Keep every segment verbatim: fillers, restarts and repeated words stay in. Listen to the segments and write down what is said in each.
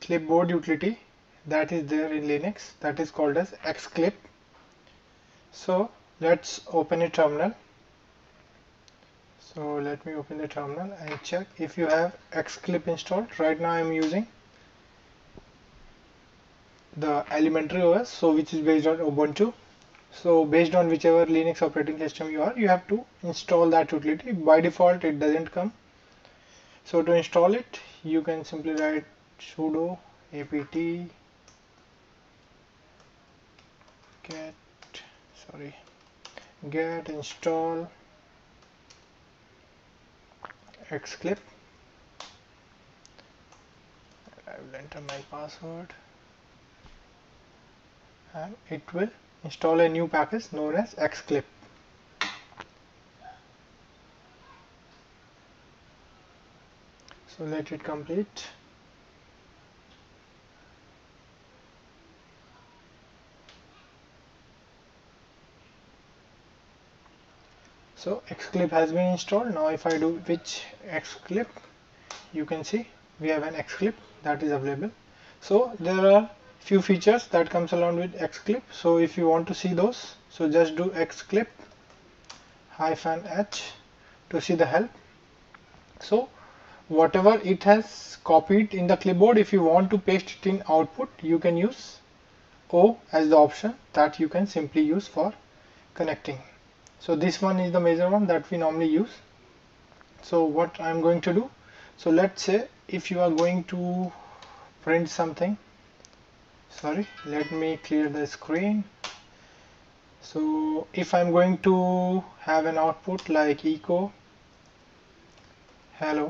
clipboard utility that is there in Linux, that is called as Xclip. So let's open a terminal. So let me open the terminal and check if you have Xclip installed. Right now I am using the Elementary O S, so which is based on Ubuntu. So based on whichever Linux operating system you are, you have to install that utility. By default it doesn't come. So to install it, you can simply write sudo apt get sorry get install Xclip. I will enter my password and it will install a new package known as Xclip. So let it complete. So Xclip has been installed. Now if I do which Xclip, you can see we have an Xclip that is available. So there are few features that comes along with Xclip. So if you want to see those, so just do Xclip hyphen h to see the help. So whatever it has copied in the clipboard, if you want to paste it in output, you can use O as the option that you can simply use for connecting. So this one is the major one that we normally use. So what I'm going to do, so let's say if you are going to print something, sorry, let me clear the screen. So if I'm going to have an output like echo hello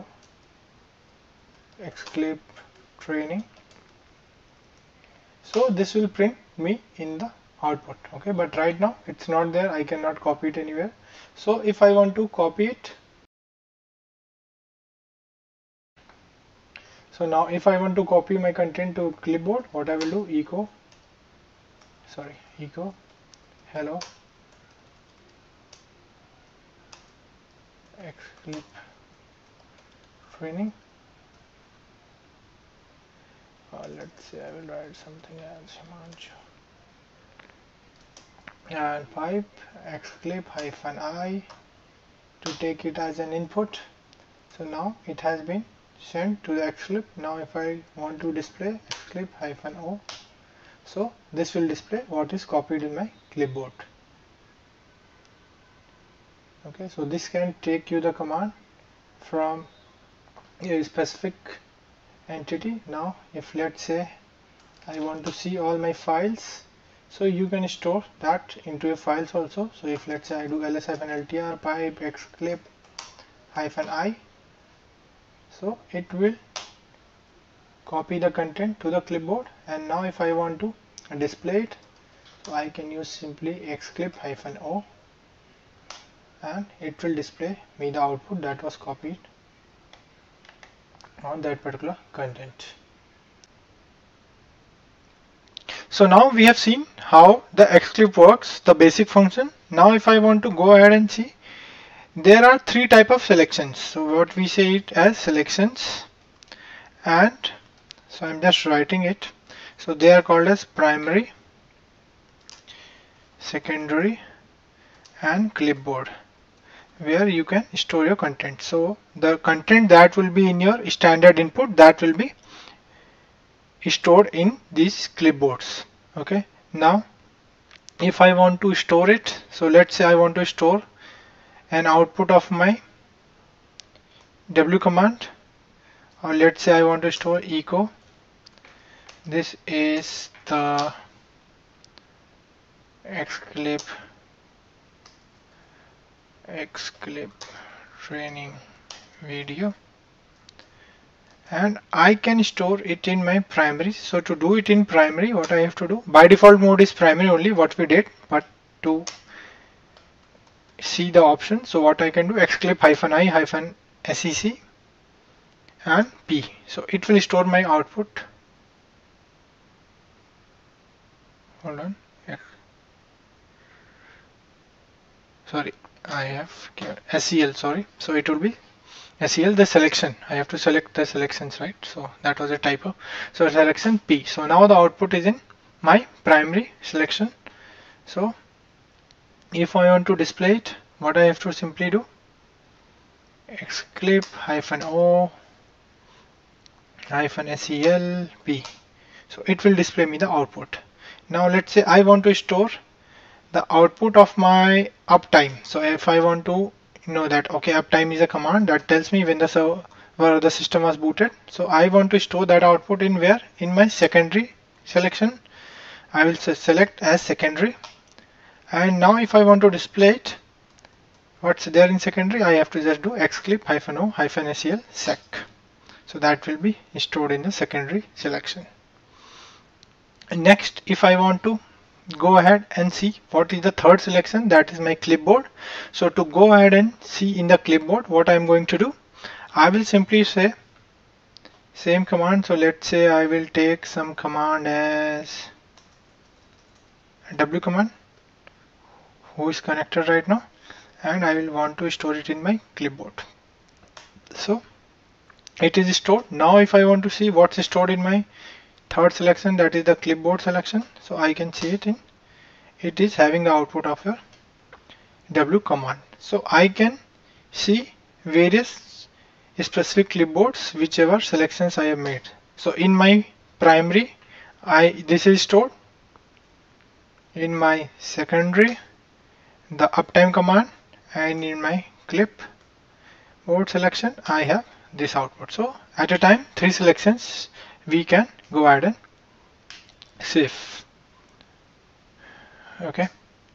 Xclip training, so this will print me in the output. Okay, but right now it's not there, I cannot copy it anywhere. So if I want to copy it, so now if I want to copy my content to clipboard, what I will do, echo sorry echo hello Xclip training. Uh, let's say I will write something else, and pipe Xclip hyphen I to take it as an input. So now it has been sent to the Xclip. Now if I want to display Xclip hyphen O, so this will display what is copied in my clipboard. Okay, so this can take you the command from a specific entity. Now if let's say I want to see all my files, so you can store that into a files also. So if let's say I do ls-ltr pipe Xclip hyphen I, so it will copy the content to the clipboard. And now if I want to display it, so I can use simply Xclip hyphen O and it will display me the output that was copied on that particular content. So now we have seen how the Xclip works, the basic function. Now if I want to go ahead and see, there are three type of selections. So what we say it as selections, and so I'm just writing it. So they are called as primary, secondary and clipboard, where you can store your content. So the content that will be in your standard input, that will be stored in these clipboards. Okay, now if I want to store it, so let's say I want to store an output of my W command, or let's say I want to store echo, this is the Xclip Xclip training video, and I can store it in my primary. So to do it in primary, what I have to do, by default mode is primary only, what we did, but to see the option, so what I can do, Xclip hyphen I hyphen sec and p, so it will store my output. Hold on, sorry, I have sel, sorry, so it will be S E L, the selection. I have to select the selections, right? So that was a typo. So selection P. So now the output is in my primary selection. So if I want to display it, what I have to simply do, xclip hyphen o hyphen sel p. So it will display me the output. Now let's say I want to store the output of my uptime. So if I want to know that, okay, uptime is a command that tells me when the server or the system was booted. So I want to store that output in where? In my secondary selection. I will select as secondary. And now if I want to display it, what's there in secondary, I have to just do xclip hyphen o hyphen sel sec. So that will be stored in the secondary selection. And next, if I want to go ahead and see what is the third selection, that is my clipboard. So to go ahead and see in the clipboard, what I am going to do, I will simply say same command. So let's say I will take some command as w command, who is connected right now, and I will want to store it in my clipboard. So it is stored. Now if I want to see what's stored in my third selection, that is the clipboard selection, so I can see it in, it is having the output of your w command. So I can see various specific clipboards, whichever selections I have made. So in my primary, I this is stored. In my secondary, the uptime command, and in my clipboard selection, I have this output. So at a time, three selections we can go ahead and save. Okay,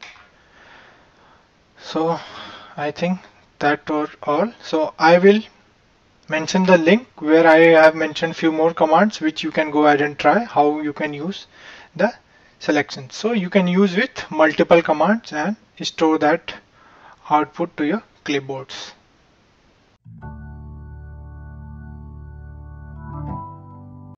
so I think that was all. So I will mention the link where I have mentioned few more commands which you can go ahead and try how you can use the selection. So you can use with multiple commands and store that output to your clipboards.